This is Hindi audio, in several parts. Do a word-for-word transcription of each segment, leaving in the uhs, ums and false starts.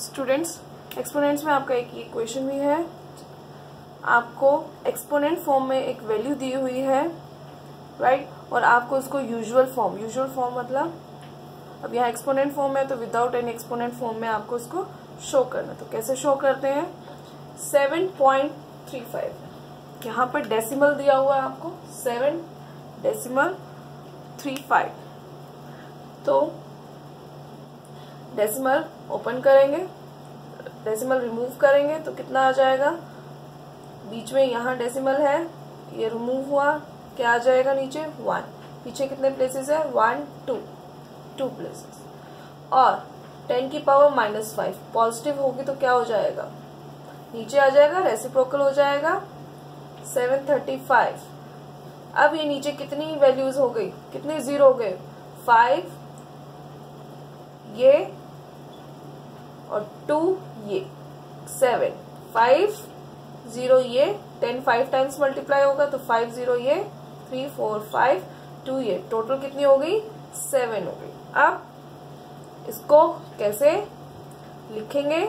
स्टूडेंट्स, एक्सपोनेंट्स में आपका एक इक्वेशन भी है। आपको एक्सपोनेंट फॉर्म में एक वैल्यू दी हुई है, राइट, और आपको उसको यूजुअल फॉर्म, यूजुअल फॉर्म मतलब अब यहाँ एक्सपोनेंट फॉर्म है तो विदाउट एनी एक्सपोनेंट फॉर्म में आपको उसको शो करना। तो कैसे शो करते हैं? सेवन पॉइंट थ्री फाइव, यहाँ पर डेसिमल दिया हुआ है आपको, सेवन डेसिमल थ्री फाइव। तो डेसिमल ओपन करेंगे, डेसिमल रिमूव करेंगे तो कितना आ जाएगा? बीच में यहाँ डेसिमल है, ये रिमूव हुआ, क्या आ जाएगा नीचे? वन। पीछे कितने प्लेसेस है? One two, two places. और टेन की पावर माइनस फाइव पॉजिटिव होगी तो क्या हो जाएगा? नीचे आ जाएगा, रेसिप्रोकल हो जाएगा, सेवन थर्टी फाइव। अब ये नीचे कितनी वैल्यूज हो गई, कितने जीरो हो गए? फाइव ये और टू ये, सेवन, फाइव जीरो ये, टेन फाइव टाइम्स मल्टीप्लाई होगा तो फाइव जीरो ये, थ्री फोर फाइव, टू ये, टोटल कितनी हो गई? सेवन हो गई। अब इसको कैसे लिखेंगे?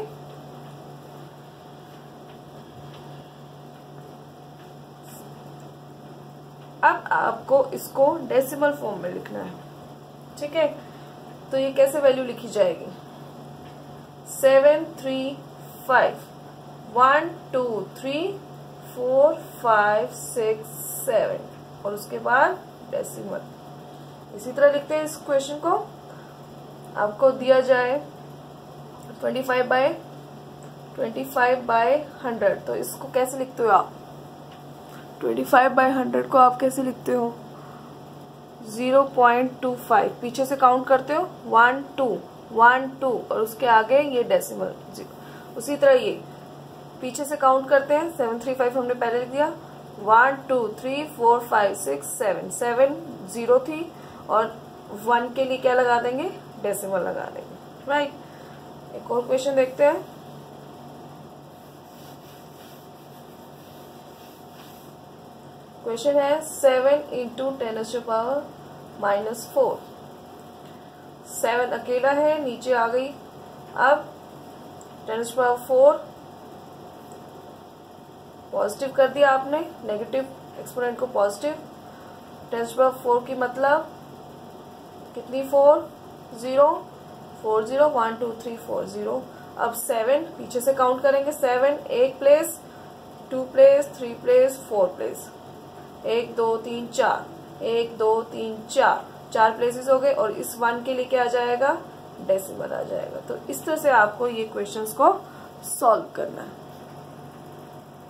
अब आपको इसको डेसिमल फॉर्म में लिखना है, ठीक है? तो ये कैसे वैल्यू लिखी जाएगी? Seven three five, one two three four five six seven, और उसके बाद डेसिमल। इसी तरह लिखते हैं इस क्वेश्चन को। आपको दिया जाए twenty five by twenty five by hundred, तो इसको कैसे लिखते हो आप? ट्वेंटी फाइव बाय हंड्रेड को आप कैसे लिखते हो? जीरो पॉइंट टू फाइव, पीछे से काउंट करते हो, वन टू, वन टू, और उसके आगे ये डेसिमल जीरो। उसी तरह ये पीछे से काउंट करते हैं, सेवन थ्री फाइव हमने पहले लिख दिया, one two three four five six seven, seven zero थी और वन के लिए क्या लगा देंगे? डेसिमल लगा देंगे, राइट। एक और क्वेश्चन देखते हैं। क्वेश्चन है seven into ten to power minus four. Seven अकेला है, नीचे आ गई। अब ten to power four positive कर दिया आपने, नेगेटिव एक्सपोनेंट को positive. Ten to power four की मतलब कितनी? Four, zero, four zero, one two three four zero. अब सेवन पीछे से काउंट करेंगे, सेवन एक प्लेस, two place, three place, four place, एक दो तीन चार, एक दो तीन चार, चार प्लेसेस हो गए, और इस वन के लिए क्या आ जाएगा? डेसिमल आ जाएगा। तो इस तरह से आपको ये क्वेश्चंस को सॉल्व करना है।